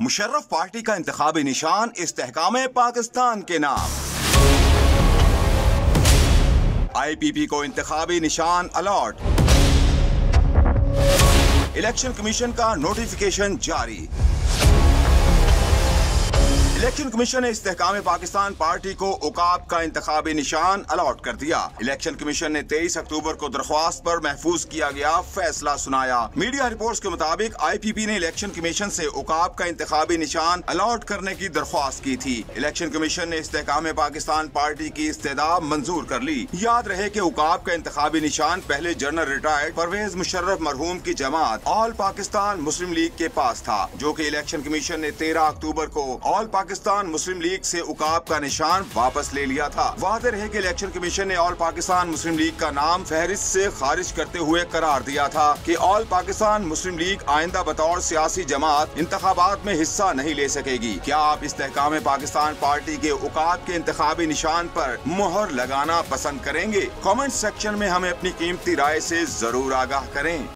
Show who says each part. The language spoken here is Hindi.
Speaker 1: मुशर्रफ पार्टी का इंतखाबी निशान इस्तेहकाम पाकिस्तान के नाम। IPP को इंतखाबी निशान अलॉट। इलेक्शन कमीशन का नोटिफिकेशन जारी। इलेक्शन कमीशन ने इस्तेहकाम पाकिस्तान पार्टी को उकाब का इंतखाबी निशान अलॉट कर दिया। इलेक्शन कमीशन ने 23 अक्टूबर को दरख्वास्त पर महफूज किया गया फैसला सुनाया। मीडिया रिपोर्ट्स के मुताबिक IPP ने इलेक्शन कमीशन से उकाब का इंतखाबी निशान अलॉट करने की दरख्वास्त की थी। इलेक्शन कमीशन ने इस्तेहकाम पाकिस्तान पार्टी की इस्तदा मंजूर कर ली। याद रहे कि उकाब का इंतखाबी निशान पहले जनरल रिटायर्ड परवेज मुशर्रफ मरहूम की जमात ऑल पाकिस्तान मुस्लिम लीग के पास था, जो कि इलेक्शन कमीशन ने 13 अक्टूबर को ऑल पाकिस्तान मुस्लिम लीग से उकाब का निशान वापस ले लिया था। वाज़ेह है कि इलेक्शन कमीशन ने ऑल पाकिस्तान मुस्लिम लीग का नाम फहरिस्त से खारिज करते हुए करार दिया था कि ऑल पाकिस्तान मुस्लिम लीग आइंदा बतौर सियासी जमात इंतखाबात में हिस्सा नहीं ले सकेगी। क्या आप इस्तेहकाम पाकिस्तान पार्टी के उकाब के इंतखाबी निशान पर मुहर लगाना पसंद करेंगे? कमेंट सेक्शन में हमें अपनी कीमती राय से जरूर आगाह करें।